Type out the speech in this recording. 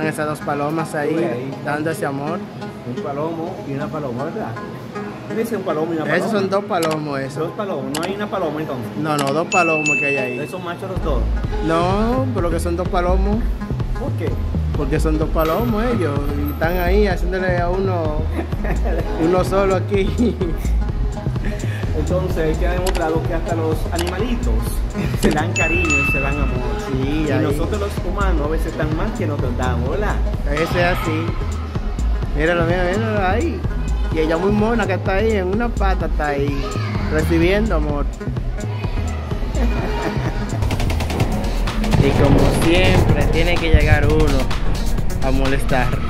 esas dos palomas ahí, dando ese amor. Un palomo y una paloma, ¿verdad? Dice un palomo y una paloma. Esos son dos palomos, eso. Dos palomos, no hay una paloma entonces. No, dos palomos que hay ahí. ¿Son machos los dos? No, pero que son dos palomos. ¿Por qué? Porque son dos palomos ellos. Y están ahí haciéndole a uno solo aquí. Entonces queda demostrado que hasta los animalitos se dan cariño y se dan amor. Sí, y ahí. nosotros los humanos a veces están más que nos damos, ¿verdad? Ese es así. Míralo ahí. Y ella muy mona que está ahí, en una pata está ahí, recibiendo amor. Y como siempre, tiene que llegar uno a molestar.